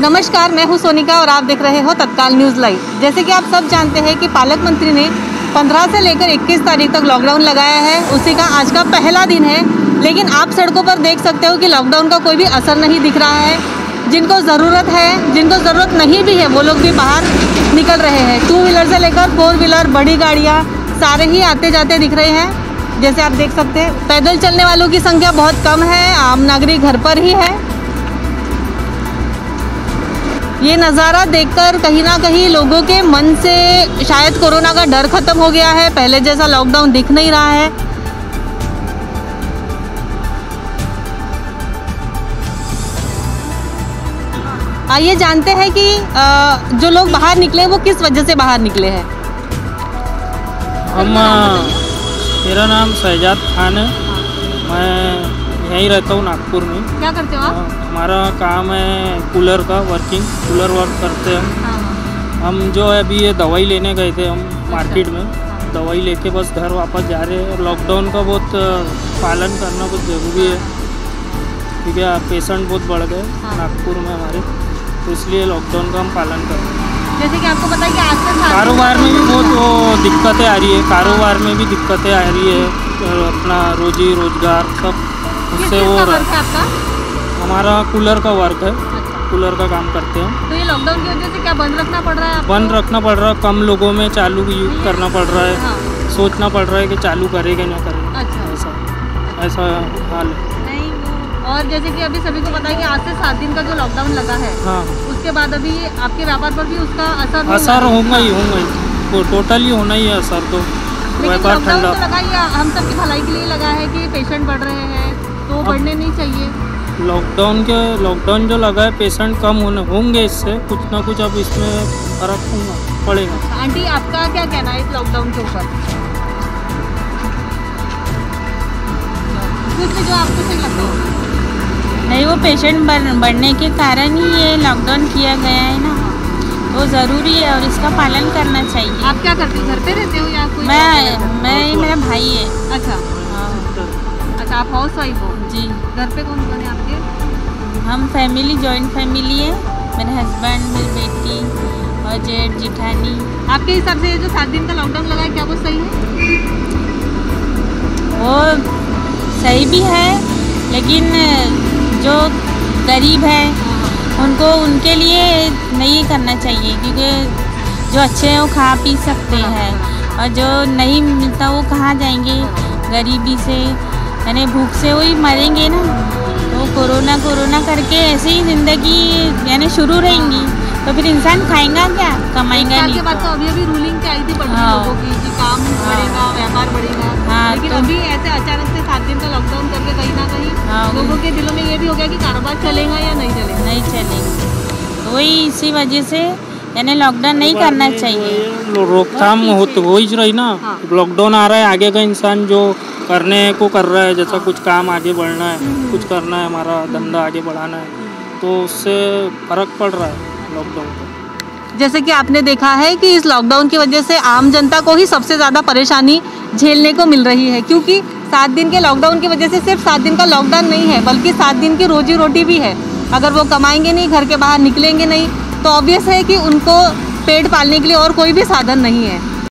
नमस्कार, मैं हूं सोनिका और आप देख रहे हो तत्काल न्यूज़ लाइव। जैसे कि आप सब जानते हैं कि पालक मंत्री ने 15 से लेकर 21 तारीख तक लॉकडाउन लगाया है। उसी का आज का पहला दिन है, लेकिन आप सड़कों पर देख सकते हो कि लॉकडाउन का कोई भी असर नहीं दिख रहा है। जिनको ज़रूरत है, जिनको ज़रूरत नहीं भी है, वो लोग भी बाहर निकल रहे हैं। 2 व्हीलर से लेकर 4 व्हीलर, बड़ी गाड़ियाँ सारे ही आते जाते दिख रहे हैं। जैसे आप देख सकते हैं, पैदल चलने वालों की संख्या बहुत कम है, आम नागरिक घर पर ही है। ये नज़ारा देखकर कहीं ना कहीं लोगों के मन से शायद कोरोना का डर खत्म हो गया है। पहले जैसा लॉकडाउन दिख नहीं रहा है। आइए जानते हैं कि जो लोग बाहर निकले वो किस वजह से बाहर निकले हैं। मेरा नाम शहजाद खान है। मैं यहीं रहता हूँ नागपुर में। क्या करते हो आप? हमारा काम है कूलर का, कूलर वर्क करते हैं हम। जो है अभी ये दवाई लेने गए थे हम मार्केट में। दवाई लेके बस घर वापस जा रहे हैं। लॉकडाउन का बहुत पालन करना बहुत ज़रूरी है, क्योंकि पेशेंट बहुत बढ़ गए नागपुर में हमारे, तो इसलिए लॉकडाउन का हम पालन कर रहे हैं। जैसे कि आपको पता है कि आज से कारोबार में भी बहुत दिक्कतें आ रही है। कारोबार में भी दिक्कतें आ रही है, अपना रोजी रोजगार सब उससे वो आपका? हमारा कूलर का वर्क है। कूलर का काम करते हैं। तो ये लॉकडाउन की वजह से क्या बंद रखना पड़ रहा है आपको? बंद रखना पड़ रहा है, कम लोगों में चालू यूज करना पड़ रहा है। सोचना पड़ रहा है कि चालू करेंगे ना करेंगे। ऐसा हाल है। और जैसे कि अभी सभी को पता है कि आज से 7 दिन का जो लॉकडाउन लगा है, उसके बाद अभी आपके व्यापार पर भी उसका असर होगा ही टोटली होना ही है असर। तो व्यापार ठंडा तो लगा ही, हम सबकी भलाई के लिए लगा है कि पेशेंट बढ़ रहे हैं तो बढ़ने नहीं चाहिए। लॉकडाउन जो लगा है, पेशेंट कम होंगे, इससे कुछ ना कुछ अब इसमें फर्क पड़ेगा। आंटी, आपका क्या कहना है इस लॉकडाउन के ऊपर? कुछ जो आपको सही लगता हो? नहीं, वो पेशेंट बढ़ने के कारण ही ये लॉकडाउन किया गया है ना, वो ज़रूरी है और इसका पालन करना चाहिए। आप क्या करते हो? घर पे रहते हो या कोई? मैं मेरा भाई है। अच्छा, अच्छा, आप हाउस वाइफ हो? जी। घर पे कौन कौन है आपके? हम फैमिली, जॉइंट फैमिली है। मेरे हस्बैंड, मेरी बेटी और जेठ जेठानी। आपके हिसाब से ये जो 7 दिन का लॉकडाउन लगा है, क्या वो सही है? वो सही भी है, लेकिन जो गरीब है उनको, उनके लिए नहीं करना चाहिए, क्योंकि जो अच्छे हैं वो खा पी सकते हैं और जो नहीं मिलता वो कहाँ जाएंगे? गरीबी से यानी भूख से वही मरेंगे ना। तो कोरोना करके ऐसे ही ज़िंदगी यानी शुरू रहेंगी, तो फिर इंसान खाएगा क्या, कमाएगा नहीं। के बाद तो अभी रूलिंग क्या आई थी लोगों की कि काम बढ़ेगा, व्यापार बढ़ेगा। लेकिन तो अभी ऐसे अचानक से 7 दिन का लॉकडाउन करके कहीं ना कहीं लोगों के दिलों में ये भी हो गया कि कारोबार चलेगा या नहीं चलेगा। नहीं चलेगा, तो वही इसी वजह से यानी लॉकडाउन नहीं करना चाहिए। रोकथाम हो ही रही ना। लॉकडाउन आ रहा है, आगे का इंसान जो करने को कर रहा है, जैसा कुछ काम आगे बढ़ना है, कुछ करना है, हमारा धंधा आगे बढ़ाना है, तो उससे फर्क पड़ रहा है लॉकडाउन का। जैसे कि आपने देखा है कि इस लॉकडाउन की वजह से आम जनता को ही सबसे ज़्यादा परेशानी झेलने को मिल रही है, क्योंकि 7 दिन के लॉकडाउन की वजह से सिर्फ 7 दिन का लॉकडाउन नहीं है, बल्कि 7 दिन की रोजी रोटी भी है। अगर वो कमाएंगे नहीं, घर के बाहर निकलेंगे नहीं, तो ऑब्वियस है कि उनको पेट पालने के लिए और कोई भी साधन नहीं है।